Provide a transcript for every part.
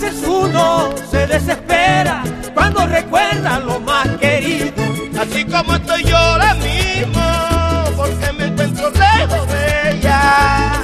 veces uno se desespera cuando recuerda lo más querido. Así como estoy yo ahora mismo, porque me encuentro lejos de ella.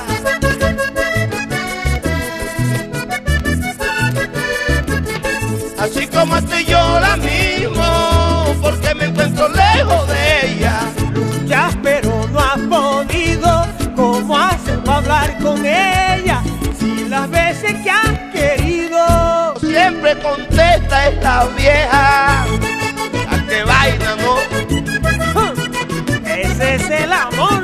Así como estoy yo ahora mismo, porque me encuentro lejos de ella. Luchas pero no has podido, ¿cómo hacer para hablar con ella? Si las veces que has querido siempre contesta esta vieja. ¿A qué vaina, no? Ese es el amor.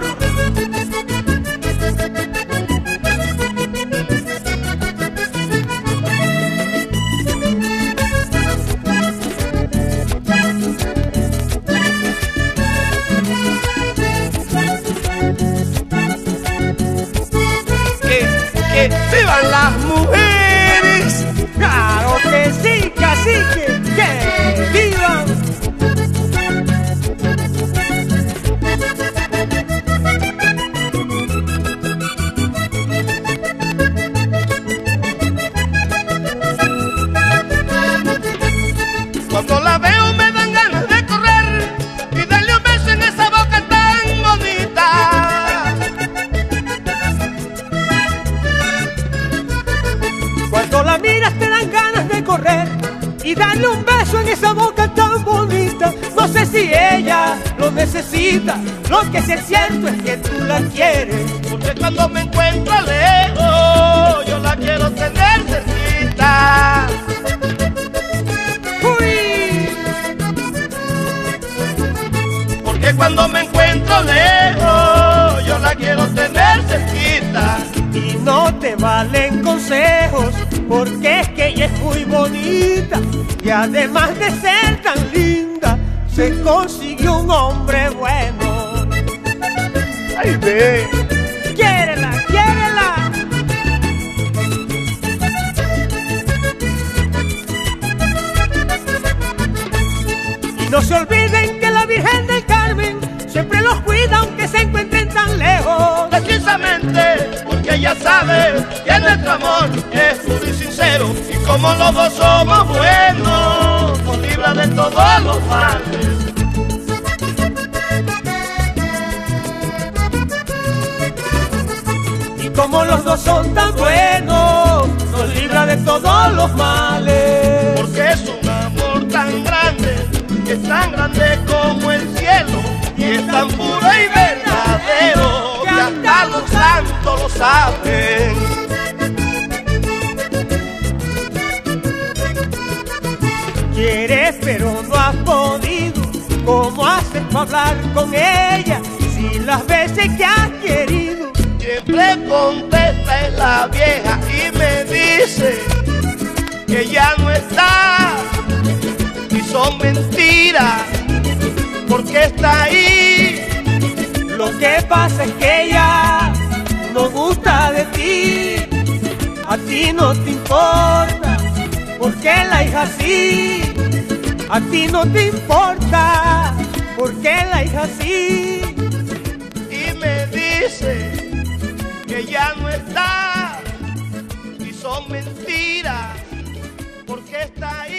Que vivan las mujeres. Claro que sí, cacique, que vivan. Cuando la veo me dan ganas de correr y darle un beso en esa boca tan bonita. Cuando la miras te dan ganas de correr y darle un beso en esa boca tan bonita. No sé si ella lo necesita, lo que sí es cierto es que tú la quieres. Porque cuando me encuentro lejos, yo la quiero tener cerquita. ¡Uy! Porque cuando me encuentro lejos, yo la quiero tener cerquita. Y no te valen consejos, porque es que ella es muy bonita. Y además de ser tan linda, se consiguió un hombre bueno. Ay, ve. ¡Quiérela, quiérela! Y no se olviden que la Virgen del Carmen siempre los cuida aunque se encuentren tan lejos. Precisamente porque ella sabe que nuestro amor es puro y sincero. Y como los dos somos buenos, nos libra de todos los males. Y como los dos son tan buenos, nos libra de todos los males. Porque es un amor tan grande, que es tan grande como el cielo, y es tan puro y verdadero, que hasta los santos lo saben. Quieres pero no has podido, ¿cómo haces para hablar con ella? Si las veces que has querido Siempre contesta es la vieja y me dice que ya no está, y son mentiras, porque está ahí. lo que pasa es que ella no gusta de ti, a ti no te importa, porque la hija sí, a ti no te importa, porque la hija sí. Y me dice que ya no está, y son mentiras, porque está ahí.